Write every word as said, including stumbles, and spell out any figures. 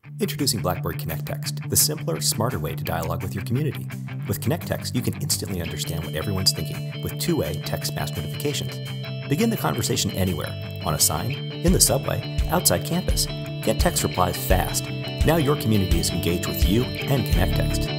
Introducing Blackboard ConnectTxt, the simpler, smarter way to dialogue with your community. With ConnectTxt, you can instantly understand what everyone's thinking with two-way text mass notifications. Begin the conversation anywhere, on a sign, in the subway, outside campus. Get text replies fast. Now your community is engaged with you and ConnectTxt.